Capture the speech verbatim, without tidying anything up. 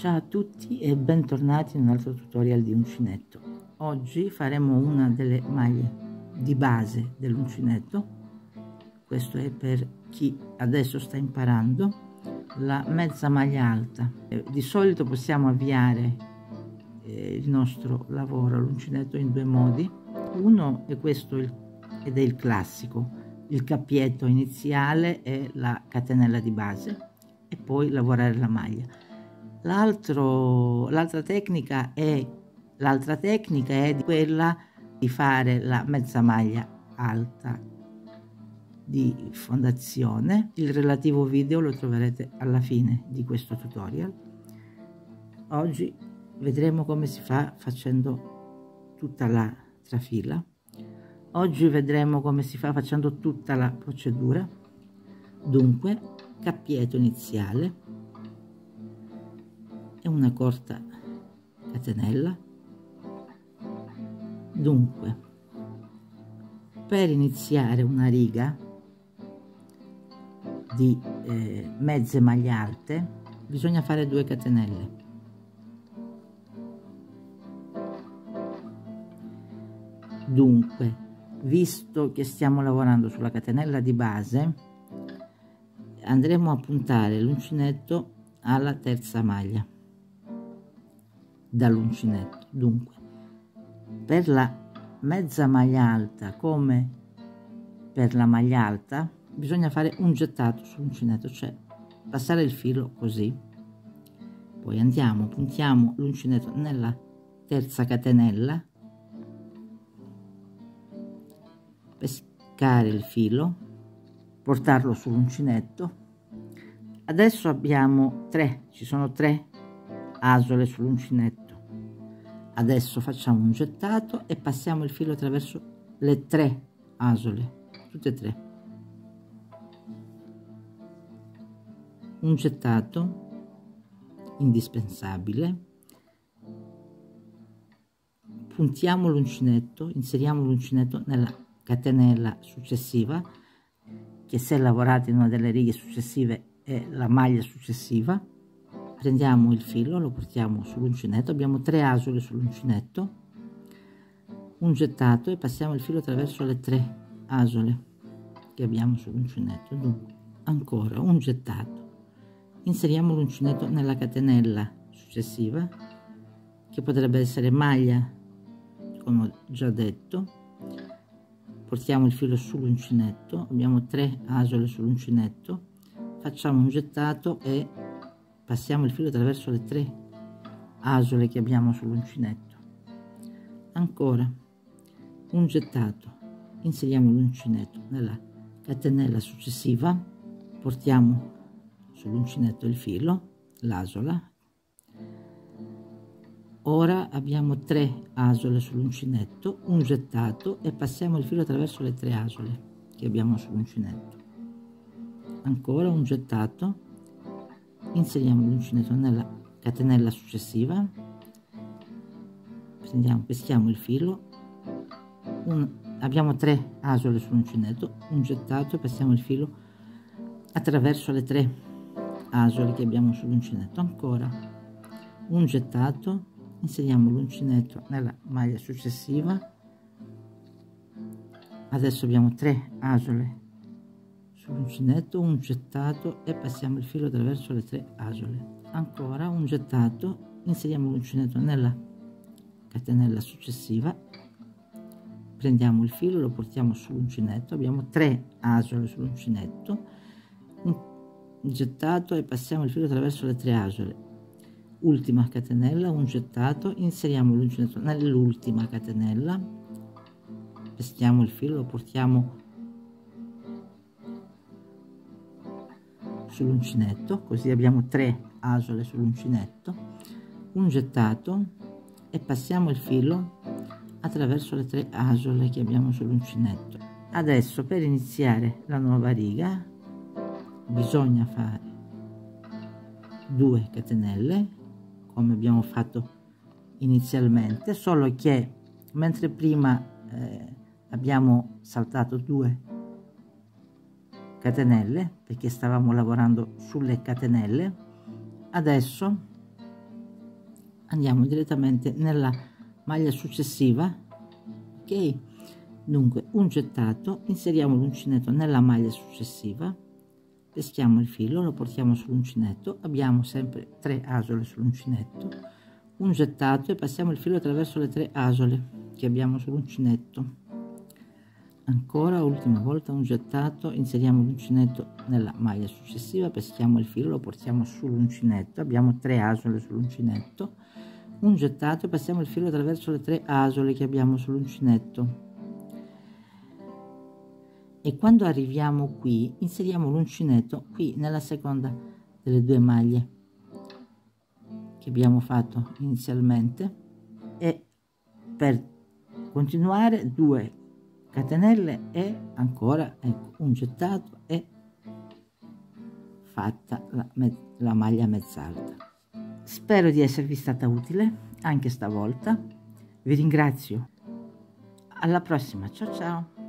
Ciao a tutti e bentornati in un altro tutorial di uncinetto. Oggi faremo una delle maglie di base dell'uncinetto. Questo è per chi adesso sta imparando la mezza maglia alta. Eh, di solito possiamo avviare eh, il nostro lavoro all'uncinetto in due modi. Uno è questo il, ed è il classico, il cappietto iniziale e la catenella di base, e poi lavorare la maglia. L'altra tecnica è l'altra tecnica è di quella di fare la mezza maglia alta di fondazione. Il relativo video lo troverete alla fine di questo tutorial. Oggi vedremo come si fa facendo tutta la trafila. Oggi vedremo come si fa facendo tutta la procedura. Dunque, cappietto iniziale e una corta catenella. Dunque, per iniziare una riga di eh, mezze maglie alte bisogna fare due catenelle. Dunque, visto che stiamo lavorando sulla catenella di base, andremo a puntare l'uncinetto alla terza maglia dall'uncinetto. Dunque, per la mezza maglia alta come per la maglia alta bisogna fare un gettato sull'uncinetto, cioè passare il filo così, poi andiamo, puntiamo l'uncinetto nella terza catenella, pescare il filo, portarlo sull'uncinetto. Adesso abbiamo tre, ci sono tre asole sull'uncinetto. Adesso facciamo un gettato e passiamo il filo attraverso le tre asole, tutte e tre. Un gettato indispensabile. Puntiamo l'uncinetto, inseriamo l'uncinetto nella catenella successiva, che se lavorate in una delle righe successive è la maglia successiva. Prendiamo il filo, lo portiamo sull'uncinetto, abbiamo tre asole sull'uncinetto, un gettato e passiamo il filo attraverso le tre asole che abbiamo sull'uncinetto. Dunque, ancora un gettato, inseriamo l'uncinetto nella catenella successiva, che potrebbe essere maglia, come ho già detto. Portiamo il filo sull'uncinetto, abbiamo tre asole sull'uncinetto, facciamo un gettato e passiamo il filo attraverso le tre asole che abbiamo sull'uncinetto. Ancora un gettato, inseriamo l'uncinetto nella catenella successiva, portiamo sull'uncinetto il filo, l'asola. Ora abbiamo tre asole sull'uncinetto, un gettato e passiamo il filo attraverso le tre asole che abbiamo sull'uncinetto. Ancora un gettato, inseriamo l'uncinetto nella catenella successiva, prendiamo, peschiamo il filo, un, abbiamo tre asole sull'uncinetto, un gettato e passiamo il filo attraverso le tre asole che abbiamo sull'uncinetto. Ancora un gettato, inseriamo l'uncinetto nella maglia successiva. Adesso abbiamo tre asole sull'uncinetto, un gettato e passiamo il filo attraverso le tre asole. Ancora un gettato, inseriamo l'uncinetto nella catenella successiva, prendiamo il filo, lo portiamo sull'uncinetto, abbiamo tre asole sull'uncinetto, un gettato e passiamo il filo attraverso le tre asole. Ultima catenella, un gettato, inseriamo l'uncinetto nell'ultima catenella, peschiamo il filo, lo portiamo sull'uncinetto, così abbiamo tre asole sull'uncinetto, un gettato e passiamo il filo attraverso le tre asole che abbiamo sull'uncinetto. Adesso, per iniziare la nuova riga, bisogna fare due catenelle come abbiamo fatto inizialmente, solo che mentre prima eh, abbiamo saltato due catenelle perché stavamo lavorando sulle catenelle, adesso andiamo direttamente nella maglia successiva, ok? Dunque un gettato, inseriamo l'uncinetto nella maglia successiva, peschiamo il filo, lo portiamo sull'uncinetto, abbiamo sempre tre asole sull'uncinetto, un gettato e passiamo il filo attraverso le tre asole che abbiamo sull'uncinetto. Ancora ultima volta un gettato, inseriamo l'uncinetto nella maglia successiva, peschiamo il filo, lo portiamo sull'uncinetto, abbiamo tre asole sull'uncinetto, un gettato e passiamo il filo attraverso le tre asole che abbiamo sull'uncinetto. E quando arriviamo qui inseriamo l'uncinetto qui nella seconda delle due maglie che abbiamo fatto inizialmente, e per continuare due catenelle e ancora, ecco, un gettato e fatta la, la maglia mezz'alta. Spero di esservi stata utile anche stavolta, vi ringrazio, alla prossima, ciao ciao.